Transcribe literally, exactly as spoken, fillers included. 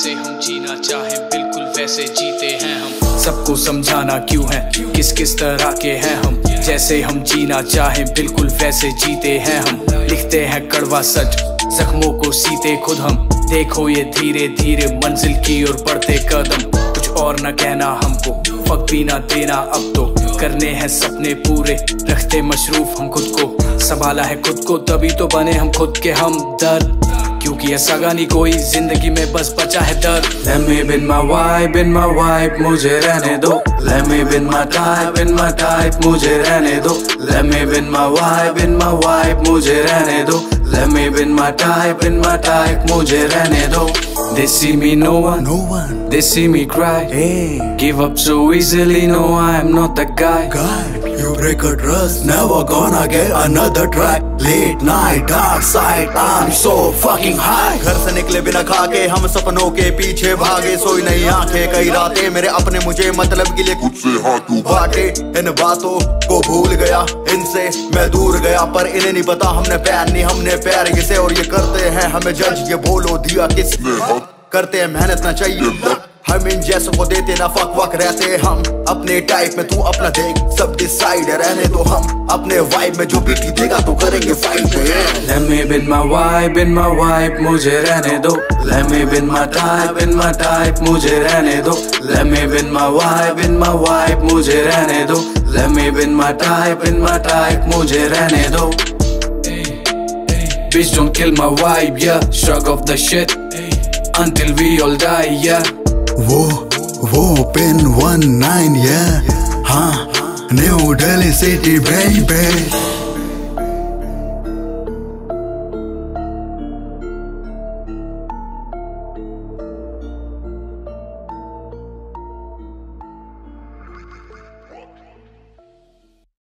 जैसे हम जीना चाहें बिल्कुल वैसे जीते हैं हम। सबको समझाना क्यों है किस किस तरह के हैं हम, जैसे हम जीना चाहें बिल्कुल वैसे जीते हैं हम। लिखते हैं कड़वा सच जख्मों को सीते खुद हम, देखो ये धीरे धीरे मंजिल की ओर बढ़ते कदम। कुछ और न कहना हमको, फक भी ना देना अब तो, करने हैं सपने पूरे रखते मशरूफ हम खुद को। संभाला है खुद को तभी तो बने हम खुद के हम दर्द, क्योंकि ऐसा गानी कोई जिंदगी में बस बचा है दर्द। Let me be my wife, be my wife, मुझे रहने दो। Let me be my type, be my type, मुझे रहने दो। Let me be my wife, be my wife, मुझे रहने दो। Let me be my type, be my type, मुझे रहने दो। They see me no one, no one. They see me cry, Hey, give up so easily, no I'm not the guy. God, you break a trust, never gonna get another try. Late night, dark side, I'm so fucking high. घर से निकले बिना खाके हम सपनों के पीछे भागे, सोई नहीं आंखें कई रातें मेरे अपने मुझे मतलब के लिए खुद से हाथों बांटे। इन बातों को भूल गया, इनसे मैं दूर गया, पर इन्हें नहीं पता हमने प्यार नहीं हमने प्यार किसे। और ये करते हैं हमें जज, ये बोलो दिया किसने, करते हैं मेहनत ना चाहिए हम इन जैसों को देते ना फक वक रहते हम अपने टाइप में, तू अपना देख सब डिसाइड रहने दो हम अपने वाइब में, जो बीती देगा तो करेंगे fight. Let me be my wife, be my wife, मुझे रहने दो। Let me be my type, be my type, मुझे रहने दो। Let me be my wife, be my wife, मुझे रहने दो। Let me be my type, be my type, मुझे रहने दो। Bitch don't kill my vibe, yeah, shrug off the shit until we all die, yeah. वो वो pin one nine, yeah, हाँ, new Delhi city baby.